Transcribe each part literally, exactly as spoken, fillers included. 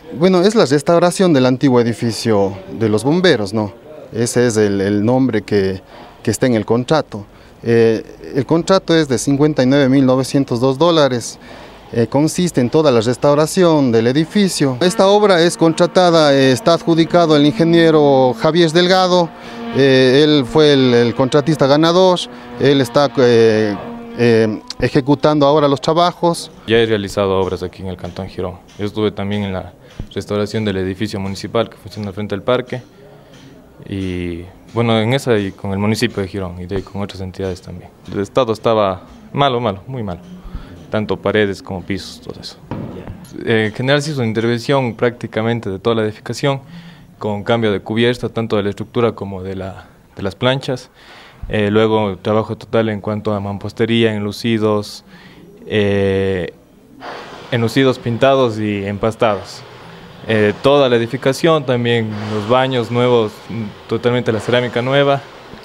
Bueno, es la restauración del antiguo edificio de los bomberos, ¿no? Ese es el, el nombre que, que está en el contrato. Eh, el contrato es de cincuenta y nueve mil novecientos dos dólares. Eh, consiste en toda la restauración del edificio. Esta obra es contratada, eh, está adjudicado el ingeniero Javier Delgado. Eh, él fue el, el contratista ganador. Él está eh, eh, ejecutando ahora los trabajos. Ya he realizado obras aquí en el Cantón Girón. Yo estuve también en la restauración del edificio municipal que funciona frente al parque. Y bueno, en esa y con el municipio de Girón y de ahí con otras entidades también. El estado estaba malo, malo, muy malo. Tanto paredes como pisos, todo eso. Eh, en general se hizo una intervención prácticamente de toda la edificación, con cambio de cubierta, tanto de la estructura como de, la, de las planchas. Eh, luego trabajo total en cuanto a mampostería, enlucidos, eh, enlucidos pintados y empastados. Eh, toda la edificación, también los baños nuevos, totalmente la cerámica nueva,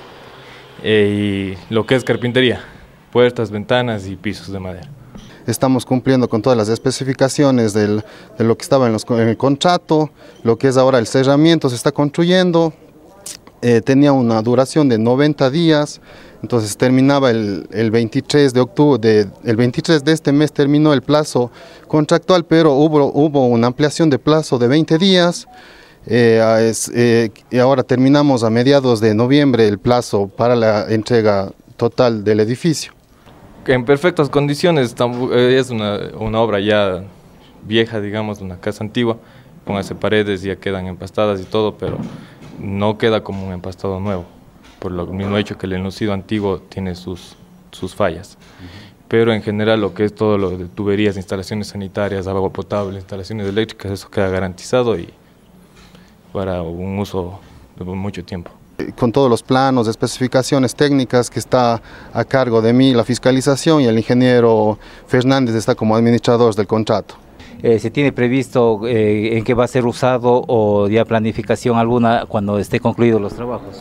eh, y lo que es carpintería, puertas, ventanas y pisos de madera. Estamos cumpliendo con todas las especificaciones del, de lo que estaba en, los, en el contrato, lo que es ahora el cerramiento se está construyendo. Eh, tenía una duración de noventa días, entonces terminaba el, el veintitrés de octubre, de, el veintitrés de este mes terminó el plazo contractual, pero hubo, hubo una ampliación de plazo de veinte días, eh, es, eh, y ahora terminamos a mediados de noviembre el plazo para la entrega total del edificio. En perfectas condiciones, es una, una obra ya vieja, digamos, una casa antigua, póngase paredes, ya quedan empastadas y todo, pero no queda como un empastado nuevo, por lo mismo hecho que el enlucido antiguo tiene sus, sus fallas. Pero en general lo que es todo lo de tuberías, instalaciones sanitarias, agua potable, instalaciones eléctricas, eso queda garantizado y para un uso de mucho tiempo. Con todos los planos, especificaciones técnicas que está a cargo de mí, la fiscalización, y el ingeniero Fernández está como administrador del contrato. Eh, ¿Se tiene previsto eh, en qué va a ser usado o ya planificación alguna cuando esté concluidos los trabajos?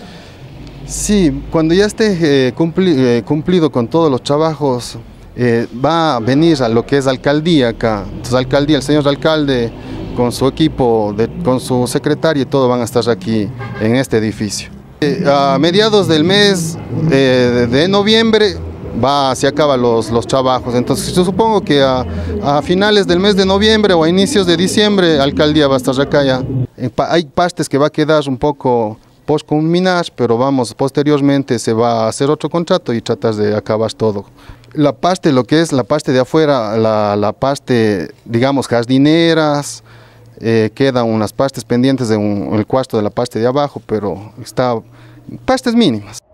Sí, cuando ya esté eh, cumpli, eh, cumplido con todos los trabajos, eh, va a venir a lo que es alcaldía acá. Entonces, alcaldía, el señor alcalde con su equipo, de, con su secretario y todo van a estar aquí en este edificio. Eh, a mediados del mes eh, de noviembre va, se acaban los, los trabajos, entonces yo supongo que a, a finales del mes de noviembre o a inicios de diciembre alcaldía va a estar acá ya. Hay partes que va a quedar un poco post culminar, pero vamos, posteriormente se va a hacer otro contrato y tratar de acabar todo. La parte, lo que es la parte de afuera, la, la parte, digamos, jardineras, eh, quedan unas partes pendientes de un, el cuarto de la parte de abajo, pero está partes mínimas.